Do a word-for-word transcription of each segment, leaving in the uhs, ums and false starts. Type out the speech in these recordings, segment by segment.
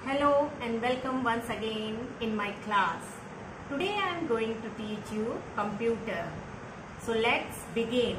Hello and welcome once again in my class. Today I am going to teach you computer. So let's begin.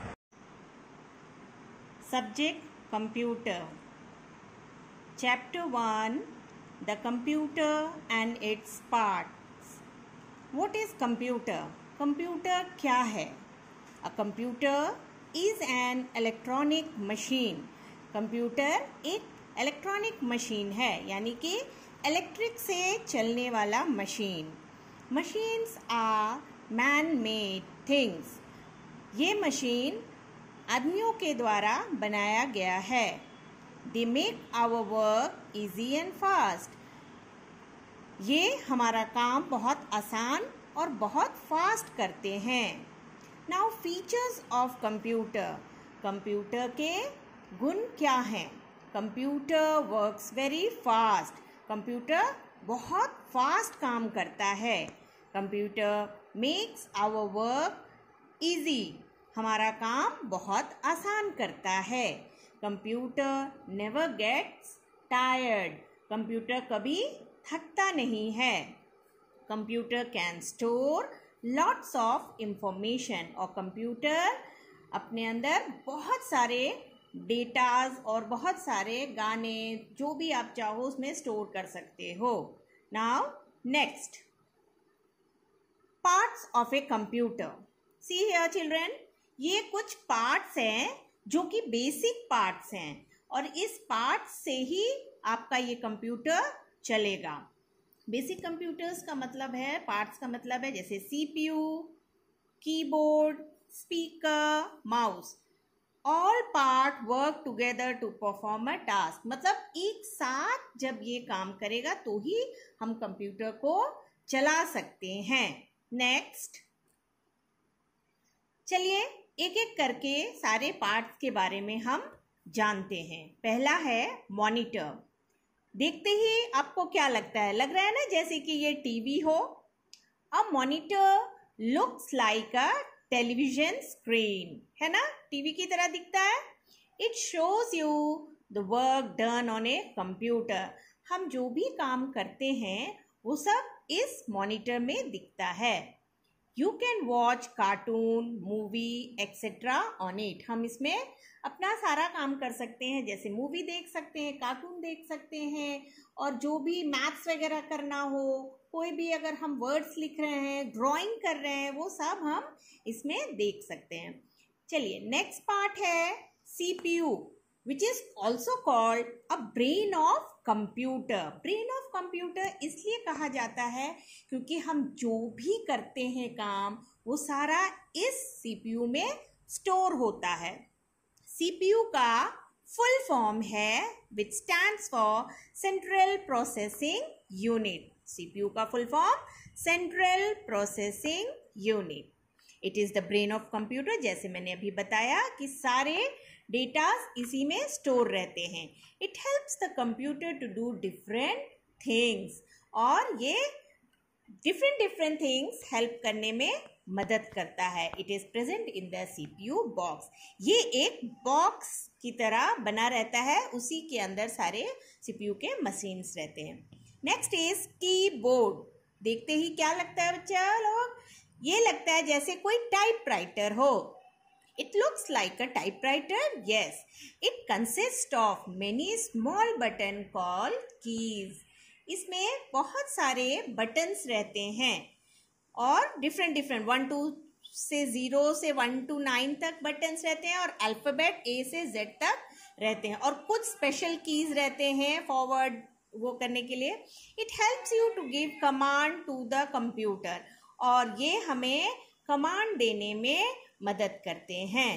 Subject computer. Chapter one, the computer and its parts. What is computer? Computer क्या है? A computer is an electronic machine. Computer एक electronic machine है, यानी कि electric से चलने वाला machine. Machines are man made things. ये मशीन आदमियों के द्वारा बनाया गया है. They make our work easy and fast. ये हमारा काम बहुत आसान और बहुत फास्ट करते हैं. Now features of computer. Computer के गुण क्या हैं? Computer works very fast. Computer बहुत फास्ट काम करता है. Computer makes our work easy. हमारा काम बहुत आसान करता है. Computer never gets tired. Computer कभी थकता नहीं है. Computer can store lots of information. और कंप्यूटर अपने अंदर बहुत सारे डेटाज और बहुत सारे गाने जो भी आप चाहो उसमें स्टोर कर सकते हो. Now next, parts of a computer. See here children, ये कुछ पार्ट्स हैं जो कि बेसिक पार्ट्स हैं और इस पार्ट्स से ही आपका ये कंप्यूटर चलेगा. बेसिक कंप्यूटर्स का मतलब है, पार्ट्स का मतलब है जैसे CPU, keyboard, speaker, mouse. All part work together to perform a task. मतलब एक साथ जब ये काम करेगा तो ही हम कंप्यूटर को चला सकते हैं. नेक्स्ट, चलिए एक एक करके सारे पार्ट्स के बारे में हम जानते हैं. पहला है मॉनिटर. देखते ही आपको क्या लगता है? लग रहा है ना जैसे कि ये टीवी हो. A monitor looks like a television screen, है ना, टीवी की तरह दिखता है. It shows you the work done on a computer. हम जो भी काम करते हैं वो सब इस मॉनिटर में दिखता है. You can watch cartoon, movie etcetera on it. हम इसमें अपना सारा काम कर सकते हैं, जैसे मूवी देख सकते हैं, कार्टून देख सकते हैं, और जो भी मैथ्स वगैरह करना हो, कोई भी अगर हम वर्ड्स लिख रहे हैं, ड्राइंग कर रहे हैं, वो सब हम इसमें देख सकते हैं. चलिए नेक्स्ट पार्ट है CPU, which is also called a brain of computer. Brain of computer इसलिए कहा जाता है क्योंकि हम जो भी करते हैं काम वो सारा इस सीपीयू में स्टोर होता है. सीपीयू का फुल फॉर्म है which stands for central processing unit. CPU का full form central processing unit. It is the brain of computer. जैसे मैंने अभी बताया कि सारे डेटास इसी में स्टोर रहते हैं. It helps the computer to do different things. और ये डिफरेंट डिफरेंट थिंग्स हेल्प करने में मदद करता है. It is present in the CPU box. ये एक बॉक्स की तरह बना रहता है, उसी के अंदर सारे सीपीयू के मशीन्स रहते हैं. Next is keyboard. देखते ही क्या लगता है बच्चा लोग? ये लगता है जैसे कोई टाइपराइटर हो. It looks like a typewriter. Yes, it consist of many small button called keys. इसमें बहुत सारे बटन्स रहते हैं और डिफरेंट डिफरेंट वन टू से जीरो से वन टू नाइन तक बटन्स रहते हैं और अल्फाबेट ए से जेड तक रहते हैं, और कुछ स्पेशल कीज रहते हैं फॉरवर्ड वो करने के लिए. It helps you to give command to the computer. और ये हमें कमांड देने में मदद करते हैं.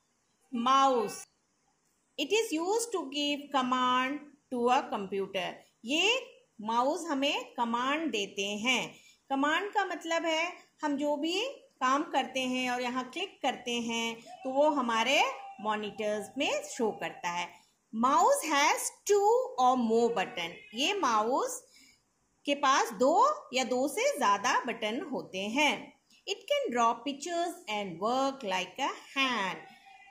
Mouse. It is used to give command to a computer. ये माउस हमें कमांड देते हैं. कमांड का मतलब है हम जो भी काम करते हैं और यहाँ क्लिक करते हैं तो वो हमारे मॉनिटर्स में शो करता है. माउस हैज टू और मोर बटन. ये माउस के पास दो या दो से ज़्यादा बटन होते हैं. It can draw pictures and work like a hand.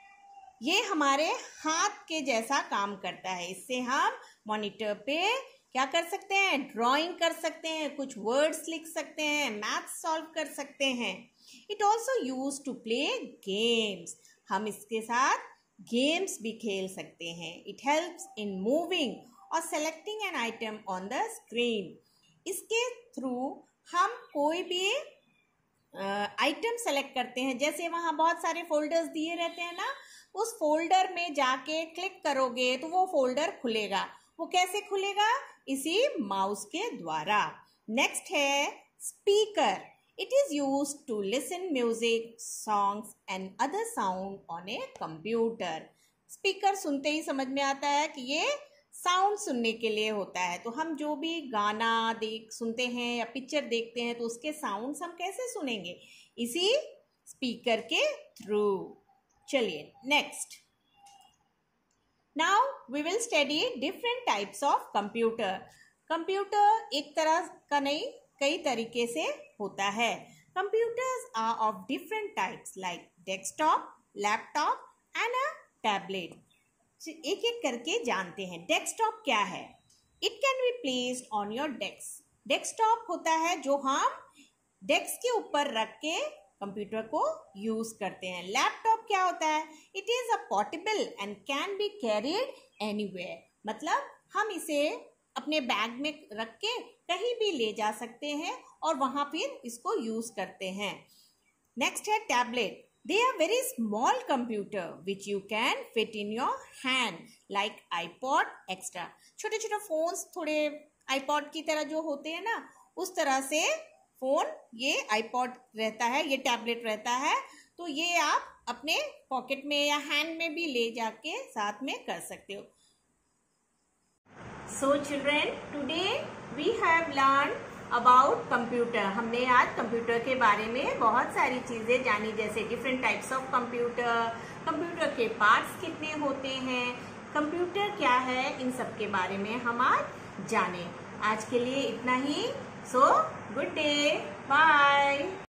ये हमारे हाथ के जैसा काम करता है. इससे हम मॉनिटर पे क्या कर सकते हैं, ड्राइंग कर सकते हैं, कुछ वर्ड्स लिख सकते हैं, मैथ्स सॉल्व कर सकते हैं। It also use to play games, हम इसके साथ गेम्स भी खेल सकते हैं। इट हेल्प्स इन मूविंग और selecting an item on the screen, इसके थ्रू हम कोई भी आइटम uh, सेलेक्ट करते हैं। जैसे वहाँ बहुत सारे फोल्डर्स दिए रहते हैं ना, उस फोल्डर में जाके क्लिक करोगे तो वो फोल्डर खुलेगा। वो कैसे खुलेगा, इसी माउस के द्वारा। नेक्स्ट है speaker, it is use to listen music, songs and other sound on a computer. Speaker सुनते ही समझ में आता है कि ये साउंड सुनने के लिए होता है। तो हम जो भी गाना देख सुनते हैं या पिक्चर देखते हैं तो उसके साउंड्स हम कैसे सुनेंगे, इसी स्पीकर के थ्रू। चलिए next, now we will study different types of computer. Computer एक तरह का नहीं, कई तरीके से होता है। Computers are of different types like desktop, laptop and a tablet. एक एक करके जानते हैं। डेस्कटॉप क्या है? It can be placed on your desk. Desktop होता है जो हम डेस्क के ऊपर रख के कंप्यूटर को यूज करते हैं। लैपटॉप क्या होता है? It is a portable and can be carried anywhere, मतलब हम इसे अपने बैग में रख के कहीं भी ले जा सकते हैं और वहां फिर इसको यूज करते हैं। नेक्स्ट है tablet. They are very small computer which you can fit in your hand like iPod extra. छोटे छोटे फोन्स थोड़े iPod की तरह जो होते हैं ना, उस तरह से फोन ये iPod रहता है, ये टैबलेट रहता है। तो ये आप अपने पॉकेट में या हैंड में भी ले जाके साथ में कर सकते हो। So children, today we have learned about computer. हमने आज कंप्यूटर के बारे में बहुत सारी चीज़ें जानी, जैसे different types of computer, computer के पार्ट्स कितने होते हैं, कंप्यूटर क्या है, इन सब के बारे में हम आज जाने। आज के लिए इतना ही। So good day, bye.